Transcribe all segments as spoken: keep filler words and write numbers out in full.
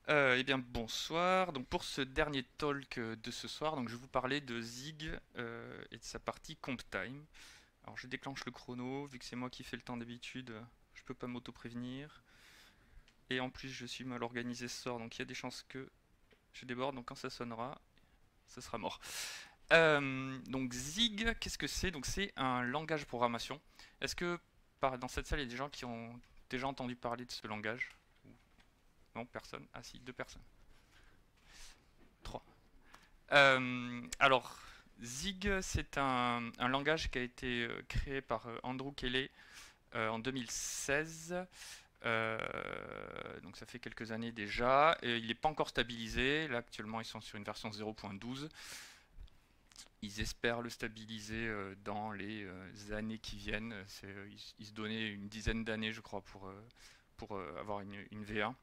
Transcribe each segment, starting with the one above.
Euh, eh bien bonsoir, donc pour ce dernier talk euh, de ce soir, donc je vais vous parler de Zig euh, et de sa partie CompTime. Alors je déclenche le chrono, vu que c'est moi qui fais le temps d'habitude, euh, je peux pas m'auto-prévenir. Et en plus je suis mal organisé ce soir, donc il y a des chances que je déborde, donc quand ça sonnera, ça sera mort. Euh, donc Zig, qu'est-ce que c'est? Donc c'est un langage de programmation. Est-ce que par, dans cette salle il y a des gens qui ont déjà entendu parler de ce langage? Non, personne. Ah si, deux personnes. Trois. Euh, alors, Zig, c'est un, un langage qui a été euh, créé par euh, Andrew Kelley euh, en deux mille seize. Euh, donc ça fait quelques années déjà. Et il n'est pas encore stabilisé. Là, actuellement, ils sont sur une version zéro point douze. Ils espèrent le stabiliser euh, dans les euh, années qui viennent. C'est, euh, ils, ils se donnaient une dizaine d'années, je crois, pour, euh, pour euh, avoir une, une V un.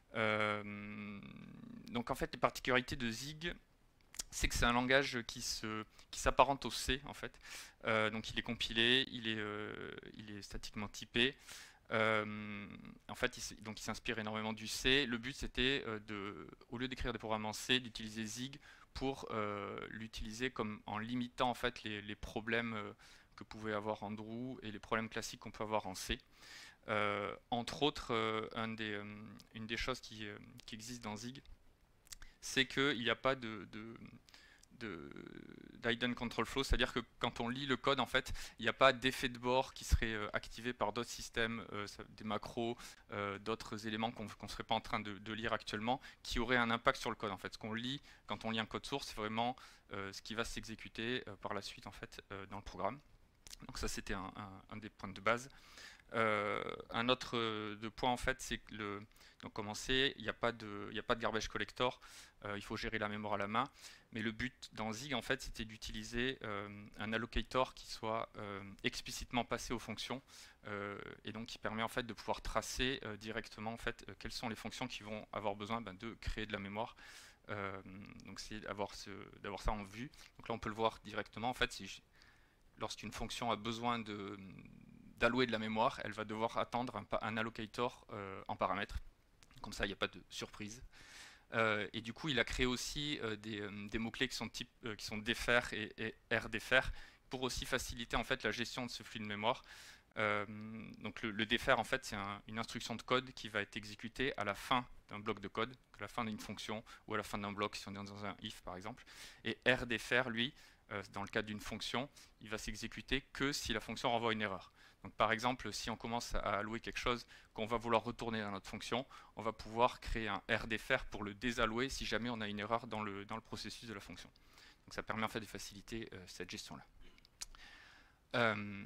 Euh, donc en fait, les particularités de Zig, c'est que c'est un langage qui se qui s'apparente au C en fait. Euh, donc il est compilé, il est euh, il est statiquement typé. Euh, en fait, il, donc il s'inspire énormément du C. Le but c'était euh, de, au lieu d'écrire des programmes en C, d'utiliser Zig pour euh, l'utiliser comme en limitant en fait les, les problèmes euh, que pouvait avoir Andrew et les problèmes classiques qu'on peut avoir en C. Euh, entre autres, euh, un des, euh, une des choses qui, euh, qui existe dans Zig, c'est qu'il n'y a pas de, de, de d'hidden control flow, c'est-à-dire que quand on lit le code, en fait, il n'y a pas d'effet de bord qui serait euh, activé par d'autres systèmes, euh, des macros, euh, d'autres éléments qu'on ne serait pas en train de, de, lire actuellement, qui auraient un impact sur le code. En fait, ce qu'on lit quand on lit un code source, c'est vraiment euh, ce qui va s'exécuter euh, par la suite en fait euh, dans le programme. Donc ça, c'était un, un, un des points de base. Euh, un autre euh, de point en fait, c'est que le donc commencer, il n'y a pas de, il n'y a pas de garbage collector. Euh, il faut gérer la mémoire à la main. Mais le but dans Zig en fait, c'était d'utiliser euh, un allocator qui soit euh, explicitement passé aux fonctions euh, et donc qui permet en fait de pouvoir tracer euh, directement en fait euh, quelles sont les fonctions qui vont avoir besoin ben, de créer de la mémoire. Euh, donc c'est d'avoir ce, d'avoir ça en vue. Donc là on peut le voir directement en fait si lorsqu'une fonction a besoin de d'allouer de la mémoire, elle va devoir attendre un, un allocator euh, en paramètres. Comme ça, il n'y a pas de surprise. Euh, et du coup, il a créé aussi euh, des, euh, des mots-clés qui sont, type, euh, qui sont dfr et, et rdfr pour aussi faciliter en fait la gestion de ce flux de mémoire. Euh, donc le, le dfr en fait c'est un, une instruction de code qui va être exécutée à la fin d'un bloc de code, à la fin d'une fonction ou à la fin d'un bloc si on est dans un if par exemple. Et rdfr lui, euh, dans le cadre d'une fonction, il va s'exécuter que si la fonction renvoie une erreur. Donc par exemple, si on commence à allouer quelque chose qu'on va vouloir retourner dans notre fonction, on va pouvoir créer un rdfr pour le désallouer si jamais on a une erreur dans le, dans le processus de la fonction. Donc ça permet en fait de faciliter euh, cette gestion-là. Euh,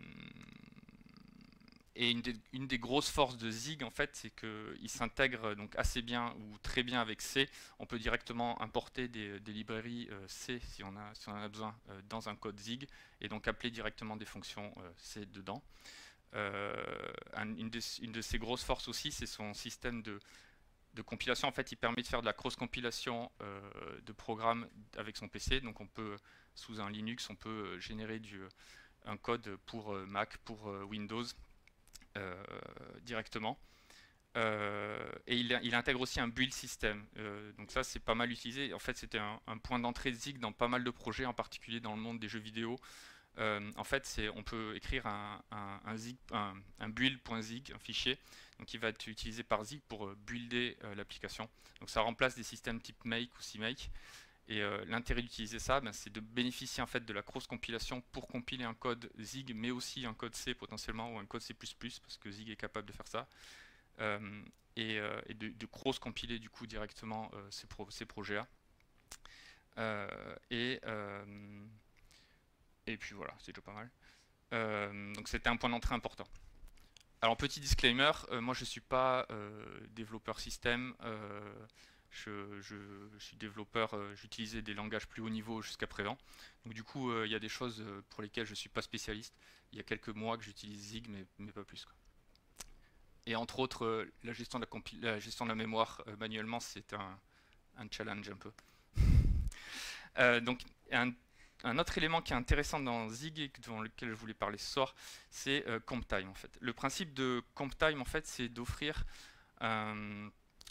et une des, une des grosses forces de Zig, en fait, c'est qu'il s'intègre donc assez bien ou très bien avec C. On peut directement importer des, des librairies euh, C si on, a, si on en a besoin euh, dans un code Zig et donc appeler directement des fonctions euh, C dedans. Euh, un, une, de, une de ses grosses forces aussi, c'est son système de, de compilation. En fait, il permet de faire de la cross-compilation euh, de programmes avec son P C. Donc, on peut, sous un Linux, on peut générer du, un code pour Mac, pour Windows euh, directement. Euh, et il, il, intègre aussi un build system. Euh, donc ça, c'est pas mal utilisé. En fait, c'était un, un, point d'entrée de Zig dans pas mal de projets, en particulier dans le monde des jeux vidéo. Euh, en fait, c'est, on peut écrire un, un, un, zig, un, un build.zig, un fichier, donc qui va être utilisé par Zig pour euh, builder euh, l'application. Donc ça remplace des systèmes type make ou cmake. Et euh, l'intérêt d'utiliser ça, ben, c'est de bénéficier en fait de la cross-compilation pour compiler un code Zig, mais aussi un code C potentiellement ou un code C plus plus, parce que Zig est capable de faire ça. Euh, et, euh, et de, de cross-compiler du coup directement euh, ces, pro ces projets-là. Euh, et, euh, et puis voilà, c'est déjà pas mal. Euh, donc c'était un point d'entrée important. Alors petit disclaimer, euh, moi je suis pas euh, développeur système, euh, je, je, je, suis développeur, euh, j'utilisais des langages plus haut niveau jusqu'à présent. Donc du coup il euh, y a des choses pour lesquelles je suis pas spécialiste. Il y a quelques mois que j'utilise Zig, mais, mais pas plus, quoi. Et entre autres, euh, la, gestion de la, la gestion de la mémoire euh, manuellement, c'est un, un challenge un peu. Euh, donc un un autre élément qui est intéressant dans Zig et dans lequel je voulais parler ce soir, c'est euh, CompTime en fait. Le principe de CompTime en fait, c'est d'offrir un,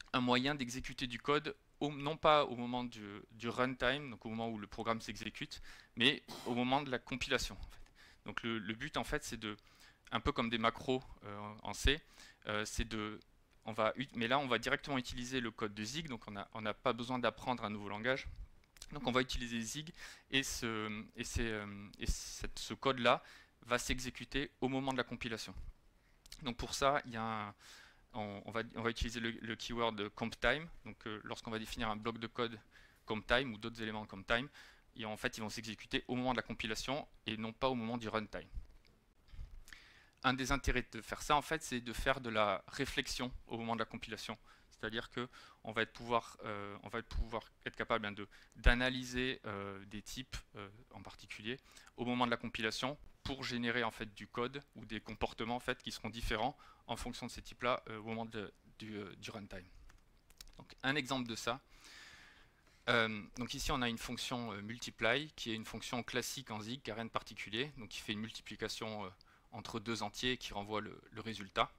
un moyen d'exécuter du code, au, non pas au moment du, du runtime, donc au moment où le programme s'exécute, mais au moment de la compilation. En fait. Donc le, le but en fait c'est de, un peu comme des macros euh, en C, euh, c'est de, on va, mais là on va directement utiliser le code de Zig, donc on n'a pas besoin d'apprendre un nouveau langage. Donc on va utiliser Zig et ce, et euh, et cette, ce code-là va s'exécuter au moment de la compilation. Donc pour ça, il y a un, on, on, va, on va utiliser le, le keyword comptime. Donc euh, lorsqu'on va définir un bloc de code comptime ou d'autres éléments comptime, et en fait ils vont s'exécuter au moment de la compilation et non pas au moment du runtime. Un des intérêts de faire ça, en fait, c'est de faire de la réflexion au moment de la compilation. C'est-à-dire qu'on va, euh, on va pouvoir être capable hein, d'analyser euh, des types euh, en particulier au moment de la compilation pour générer en fait du code ou des comportements en fait qui seront différents en fonction de ces types-là euh, au moment de, du, euh, du runtime. Donc un exemple de ça. Euh, donc ici on a une fonction euh, multiply qui est une fonction classique en Zig qui n'a rien de particulier, donc qui fait une multiplication euh, entre deux entiers qui renvoie le, le résultat.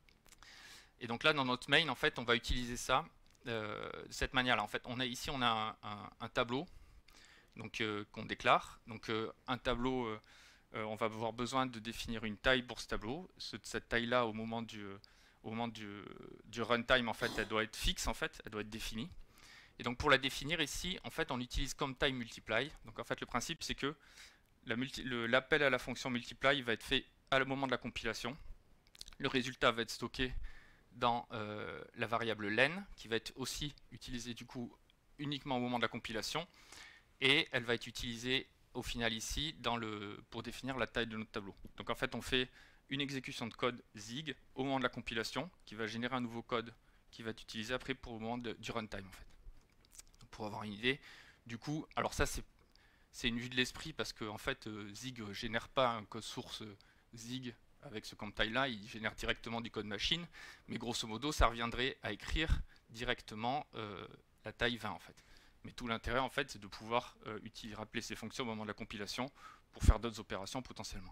Et donc là dans notre main en fait on va utiliser ça euh, de cette manière là. En fait on a ici on a un, un, un tableau donc euh, qu'on déclare. Donc euh, un tableau euh, euh, on va avoir besoin de définir une taille pour ce tableau. Ce, cette taille là au moment du au moment du, du runtime en fait elle doit être fixe en fait, elle doit être définie. Et donc pour la définir ici en fait on utilise comptime multiply. Donc en fait le principe c'est que l'appel à la fonction multiply va être fait à le moment de la compilation. Le résultat va être stocké dans euh, la variable len, qui va être aussi utilisée du coup uniquement au moment de la compilation, et elle va être utilisée au final ici dans le, pour définir la taille de notre tableau. Donc en fait on fait une exécution de code Zig au moment de la compilation, qui va générer un nouveau code qui va être utilisé après pour le moment de, du runtime en fait. Donc pour avoir une idée, du coup, alors ça c'est c'est une vue de l'esprit parce que en fait euh, Zig ne génère pas un code source euh, Zig avec ce comptime là, il génère directement du code machine, mais grosso modo ça reviendrait à écrire directement euh, la taille vingt en fait. Mais tout l'intérêt en fait c'est de pouvoir euh, utiliser, rappeler ces fonctions au moment de la compilation pour faire d'autres opérations potentiellement.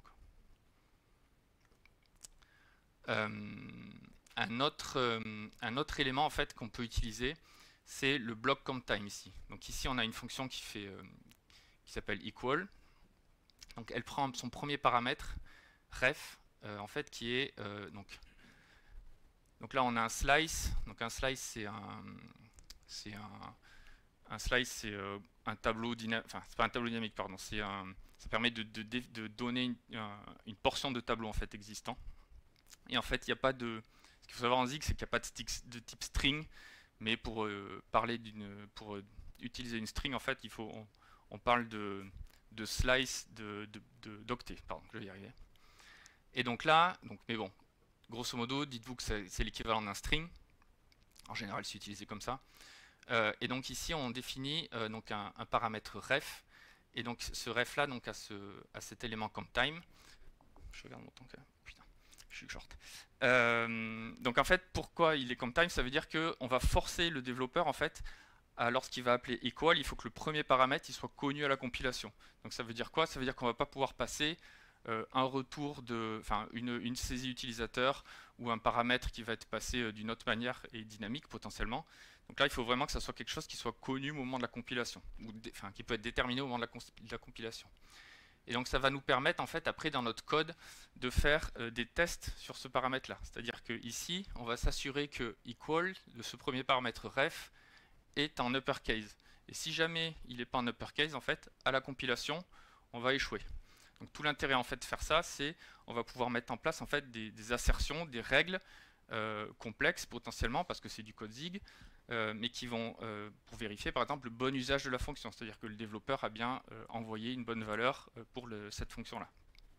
Euh, un, autre, euh, un autre élément en fait qu'on peut utiliser c'est le block comptime ici. Donc ici on a une fonction qui fait euh, qui s'appelle equal. Donc elle prend son premier paramètre ref euh, en fait qui est euh, donc donc là on a un slice. Donc un slice c'est un c'est un, un slice c'est euh, un tableau dynamique, enfin c'est pas un tableau dynamique pardon, c'est un ça permet de, de, de donner une, une portion de tableau en fait existant. Et en fait il n'y a pas de, ce qu'il faut savoir en Zig c'est qu'il n'y a pas de, de type string, mais pour euh, parler d'une pour euh, utiliser une string en fait il faut on, on parle de de slice de, de, de d'octet, pardon, je vais y arriver. Et donc là, donc, mais bon, grosso modo, dites-vous que c'est l'équivalent d'un string. En général, c'est utilisé comme ça. Euh, et donc ici, on définit euh, donc un, un paramètre ref. Et donc ce ref là, donc à, ce, à cet élément comptime. Je regarde mon temps. Putain, je suis short. Euh, donc en fait, pourquoi il est comptime? Ça veut dire qu'on va forcer le développeur en fait lorsqu'il va appeler equal, il faut que le premier paramètre il soit connu à la compilation. Donc ça veut dire quoi? Ça veut dire qu'on ne va pas pouvoir passer euh, un retour de, enfin une, une saisie utilisateur ou un paramètre qui va être passé euh, d'une autre manière et dynamique potentiellement. Donc là, il faut vraiment que ça soit quelque chose qui soit connu au moment de la compilation, ou enfin qui peut être déterminé au moment de la, de la compilation. Et donc ça va nous permettre en fait après dans notre code de faire euh, des tests sur ce paramètre là. C'est-à-dire que ici, on va s'assurer que equal de ce premier paramètre ref est en uppercase. Et si jamais il n'est pas en uppercase, en fait, à la compilation, on va échouer. Donc tout l'intérêt en fait de faire ça, c'est on va pouvoir mettre en place en fait des, des assertions, des règles euh, complexes potentiellement parce que c'est du code Zig, euh, mais qui vont euh, pour vérifier par exemple le bon usage de la fonction, c'est-à-dire que le développeur a bien euh, envoyé une bonne valeur euh, pour le, cette fonction-là.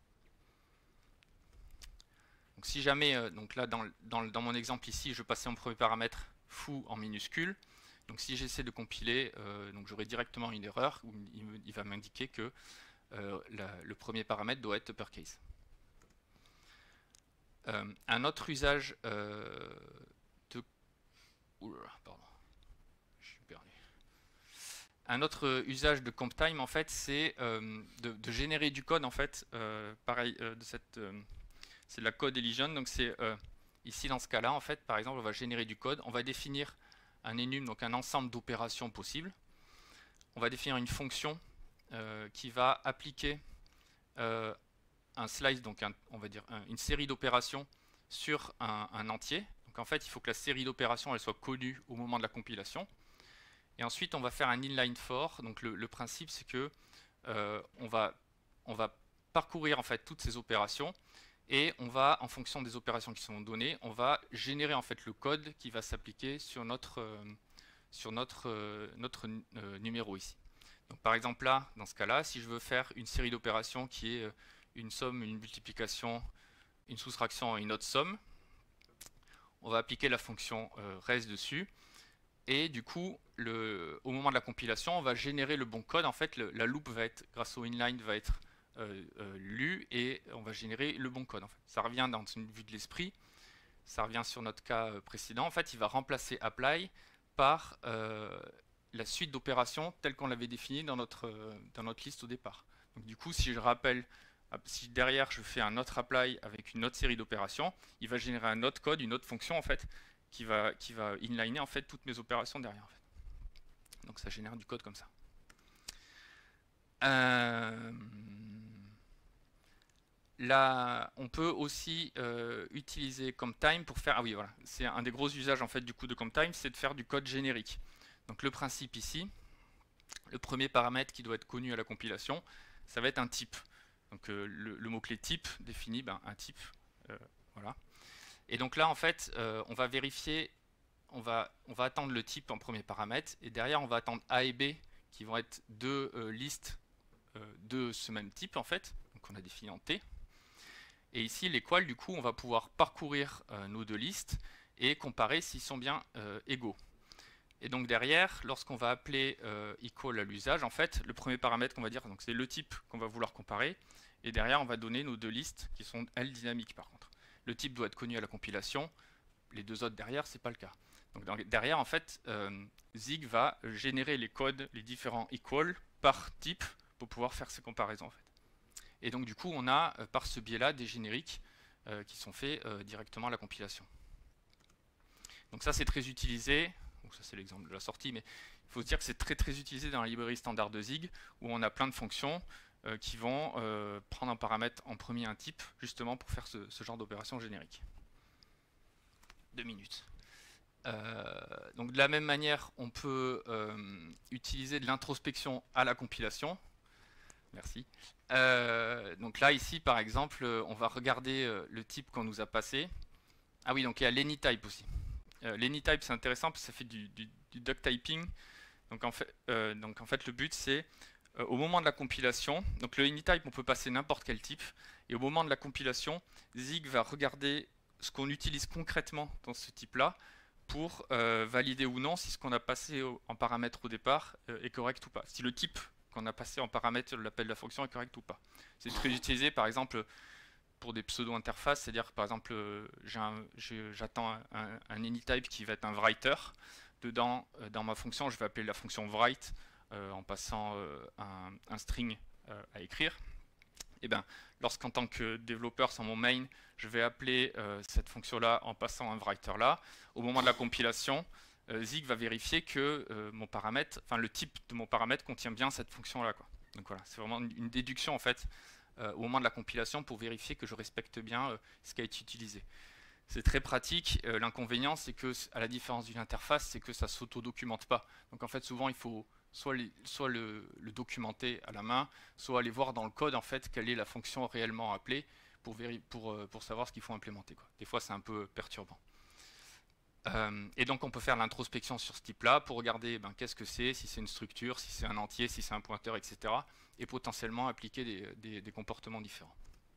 Donc si jamais, euh, donc là dans, dans, dans mon exemple ici, je passais mon premier paramètre foo en minuscule. Donc si j'essaie de compiler, euh, donc j'aurai directement une erreur où il, il va m'indiquer que euh, la, le premier paramètre doit être uppercase. Euh, un autre usage euh, de... Oula, pardon. Je suis perdu. Un autre usage de comptime en fait, c'est euh, de, de générer du code en fait, euh, pareil, euh, de cette, euh, c'est de la code elision. Donc c'est euh, ici dans ce cas-là en fait, par exemple, on va générer du code, on va définir un enum, donc un ensemble d'opérations possibles. On va définir une fonction euh, qui va appliquer euh, un slice, donc un, on va dire un, une série d'opérations sur un, un entier. Donc en fait, il faut que la série d'opérations elle soit connue au moment de la compilation. Et ensuite, on va faire un inline for. Donc le, le principe, c'est que euh, on va on va parcourir en fait toutes ces opérations et on va, en fonction des opérations qui sont données, on va générer en fait le code qui va s'appliquer sur notre euh, sur notre euh, notre euh, numéro ici. Donc par exemple là, dans ce cas-là, si je veux faire une série d'opérations qui est une somme, une multiplication, une soustraction et une autre somme, on va appliquer la fonction euh, res dessus. Et du coup, le, au moment de la compilation, on va générer le bon code. En fait, le, la loop va être, grâce au inline, va être euh, euh, lue et on va générer le bon code. En fait. Ça revient dans une vue de l'esprit. Ça revient sur notre cas précédent. En fait, il va remplacer apply par euh, la suite d'opérations telle qu'on l'avait définie dans notre, dans notre liste au départ. Donc, du coup, si je rappelle, si derrière je fais un autre apply avec une autre série d'opérations, il va générer un autre code, une autre fonction en fait, qui va, qui va inliner en fait toutes mes opérations derrière. En fait. Donc ça génère du code comme ça. Euh, là, on peut aussi euh, utiliser CompTime pour faire. Ah oui, voilà, c'est un des gros usages en fait du coup de CompTime, c'est de faire du code générique. Donc le principe ici, le premier paramètre qui doit être connu à la compilation, ça va être un type. Donc euh, le, le mot-clé type définit ben, un type. Euh, voilà. Et donc là, en fait, euh, on va vérifier, on va, on va attendre le type en premier paramètre, et derrière, on va attendre A et B, qui vont être deux euh, listes euh, de ce même type, en fait, donc on a défini en T. Et ici, l'équal, du coup, on va pouvoir parcourir euh, nos deux listes et comparer s'ils sont bien euh, égaux. Et donc derrière, lorsqu'on va appeler euh, equal à l'usage, en fait, le premier paramètre qu'on va dire, c'est le type qu'on va vouloir comparer, et derrière, on va donner nos deux listes, qui sont, elles, dynamiques, par contre. Le type doit être connu à la compilation, les deux autres derrière, c'est pas le cas. Donc dans, derrière, en fait, euh, Zig va générer les codes, les différents equal par type pour pouvoir faire ces comparaisons. En fait. Et donc du coup, on a euh, par ce biais-là des génériques euh, qui sont faits euh, directement à la compilation. Donc ça, c'est très utilisé. Donc ça, c'est l'exemple de la sortie, mais il faut se dire que c'est très très utilisé dans la librairie standard de Zig où on a plein de fonctions euh, qui vont euh, prendre un paramètre en premier un type justement pour faire ce, ce genre d'opération générique. Deux minutes. Euh, donc de la même manière, on peut euh, utiliser de l'introspection à la compilation. Merci. Euh, donc là, ici, par exemple, on va regarder euh, le type qu'on nous a passé. Ah oui, donc il y a l'AnyType aussi. Euh, L'AnyType, c'est intéressant parce que ça fait du, du, du duck typing. Donc en fait, euh, donc en fait le but, c'est euh, au moment de la compilation, donc le AnyType, on peut passer n'importe quel type. Et au moment de la compilation, Zig va regarder ce qu'on utilise concrètement dans ce type-là pour euh, valider ou non si ce qu'on a passé au, en paramètre au départ euh, est correct ou pas. Si le type qu'on a passé en paramètre de l'appel de la fonction est correct ou pas. C'est très utilisé par exemple pour des pseudo-interfaces, c'est-à-dire par exemple j'attends un, un, un AnyType qui va être un writer. Dedans, euh, dans ma fonction, je vais appeler la fonction write euh, en passant euh, un, un string euh, à écrire. Et bien, lorsqu'en tant que développeur sur mon main, je vais appeler euh, cette fonction-là en passant un writer là, au moment de la compilation, euh, Zig va vérifier que euh, mon paramètre, enfin le type de mon paramètre contient bien cette fonction-là. Donc voilà, c'est vraiment une déduction en fait euh, au moment de la compilation pour vérifier que je respecte bien euh, ce qui a été utilisé. C'est très pratique. Euh, L'inconvénient, c'est que, à la différence d'une interface, c'est que ça s'auto-documente pas. Donc en fait, souvent, il faut soit, les, soit le, le documenter à la main, soit aller voir dans le code en fait quelle est la fonction réellement appelée pour, pour, euh, pour savoir ce qu'il faut implémenter. Quoi. Des fois, c'est un peu perturbant. Euh, et donc, on peut faire l'introspection sur ce type-là pour regarder ben, qu'est-ce que c'est, si c'est une structure, si c'est un entier, si c'est un pointeur, et cetera. Et potentiellement appliquer des, des, des comportements différents.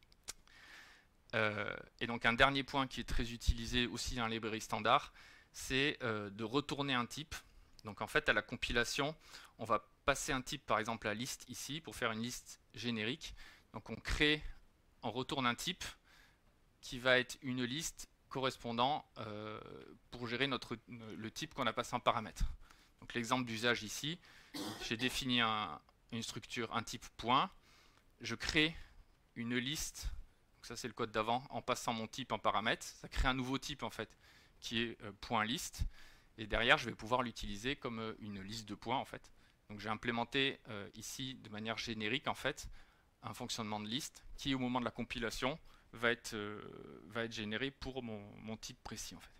Euh, et donc un dernier point qui est très utilisé aussi dans les librairies standards, c'est euh, de retourner un type. Donc en fait à la compilation, on va passer un type par exemple à liste ici pour faire une liste générique. Donc on crée, on retourne un type qui va être une liste correspondant euh, pour gérer notre, le type qu'on a passé en paramètre. Donc l'exemple d'usage ici, j'ai défini un, une structure, un type point, je crée une liste. Donc ça c'est le code d'avant, en passant mon type en paramètre, ça crée un nouveau type en fait, qui est euh, point list. Et derrière, je vais pouvoir l'utiliser comme une liste de points en fait. Donc j'ai implémenté euh, ici de manière générique en fait un fonctionnement de liste qui au moment de la compilation va être, euh, va être généré pour mon, mon type précis en fait.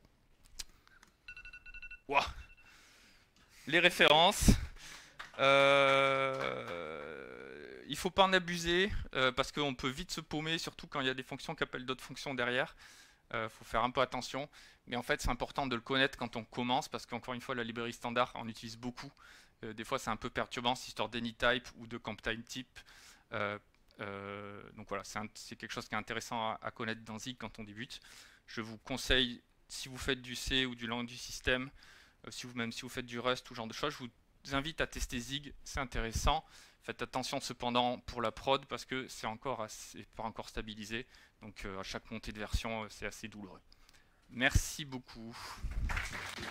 Wow. Les références. Euh, il ne faut pas en abuser euh, parce qu'on peut vite se paumer, surtout quand il y a des fonctions qui appellent d'autres fonctions derrière. Il euh, faut faire un peu attention. Mais en fait, c'est important de le connaître quand on commence parce qu'encore une fois, la librairie standard, on utilise beaucoup. Euh, des fois, c'est un peu perturbant, cette histoire d'AnyType ou de CompTimeType. Euh, euh, donc voilà, c'est quelque chose qui est intéressant à, à connaître dans Zig quand on débute. Je vous conseille, si vous faites du C ou du langue du système, euh, si vous, même si vous faites du Rust ou ce genre de choses, je vous invite à tester Zig, c'est intéressant. Faites attention cependant pour la prod parce que c'est encore assez, pas encore stabilisé. Donc euh, à chaque montée de version, euh, c'est assez douloureux. Merci beaucoup.